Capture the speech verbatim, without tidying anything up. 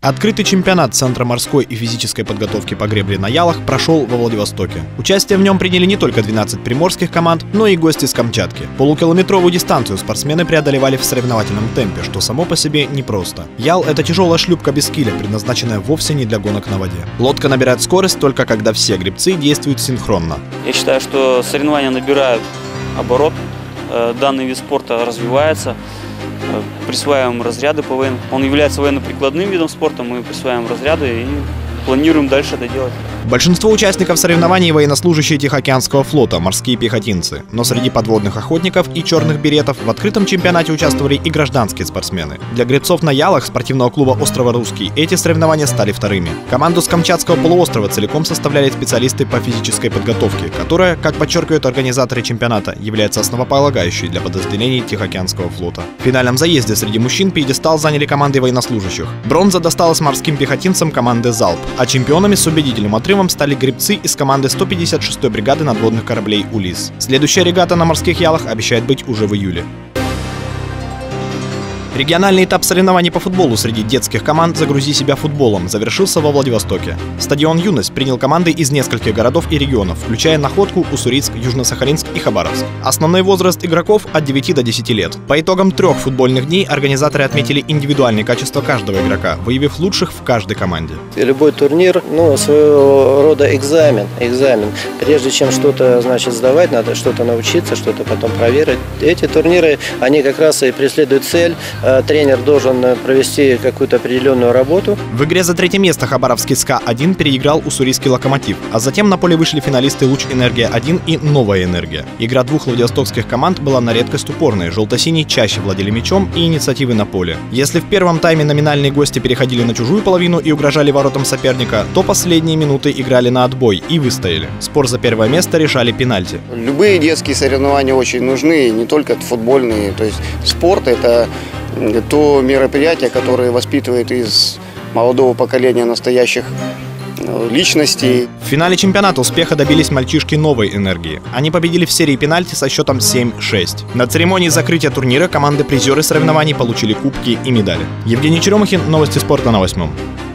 Открытый чемпионат Центра морской и физической подготовки по гребле на ялах прошел во Владивостоке. Участие в нем приняли не только двенадцать приморских команд, но и гости с Камчатки. Полукилометровую дистанцию спортсмены преодолевали в соревновательном темпе, что само по себе непросто. Ял – это тяжелая шлюпка без киля, предназначенная вовсе не для гонок на воде. Лодка набирает скорость только когда все гребцы действуют синхронно. Я считаю, что соревнования набирают оборот, данный вид спорта развивается. Присваиваем разряды по военным. Он является военно-прикладным видом спорта, мы присваиваем разряды и планируем дальше это делать. Большинство участников соревнований – военнослужащие Тихоокеанского флота, морские пехотинцы. Но среди подводных охотников и черных беретов в открытом чемпионате участвовали и гражданские спортсмены. Для гребцов на ялах спортивного клуба «Острова Русский» эти соревнования стали вторыми. Команду с Камчатского полуострова целиком составляли специалисты по физической подготовке, которая, как подчеркивают организаторы чемпионата, является основополагающей для подразделений Тихоокеанского флота. В финальном заезде среди мужчин пьедестал заняли команды военнослужащих. Бронза досталась морским пехотинцам команды «Залп», а чемпионами с убедительным отрывом стали гребцы из команды сто пятьдесят шестой бригады надводных кораблей «Улисс». Следующая регата на морских ялах обещает быть уже в июле. Региональный этап соревнований по футболу среди детских команд «Загрузи себя футболом» завершился во Владивостоке. Стадион «Юность» принял команды из нескольких городов и регионов, включая Находку, Уссурийск, Южно-Сахалинск и Хабаровск. Основной возраст игроков от девяти до десяти лет. По итогам трех футбольных дней организаторы отметили индивидуальные качества каждого игрока, выявив лучших в каждой команде. Любой турнир, ну, своего рода экзамен. экзамен. Прежде чем что-то, значит, сдавать, надо что-то научиться, что-то потом проверить. Эти турниры, они как раз и преследуют цель. Тренер должен провести какую-то определенную работу. В игре за третье место хабаровский СКА один переиграл уссурийский Локомотив, а затем на поле вышли финалисты Луч Энергия один и Новая Энергия. Игра двух владивостокских команд была на редкость упорной. Желто-синие чаще владели мячом и инициативой на поле. Если в первом тайме номинальные гости переходили на чужую половину и угрожали воротам соперника, то последние минуты играли на отбой и выстояли. Спор за первое место решали пенальти. Любые детские соревнования очень нужны, не только футбольные. То есть спорт – это то мероприятие, которое воспитывает из молодого поколения настоящих личностей. В финале чемпионата успеха добились мальчишки Новой Энергии. Они победили в серии пенальти со счетом семь шесть. На церемонии закрытия турнира команды-призеры соревнований получили кубки и медали. Евгений Черемухин, новости спорта на восьмом.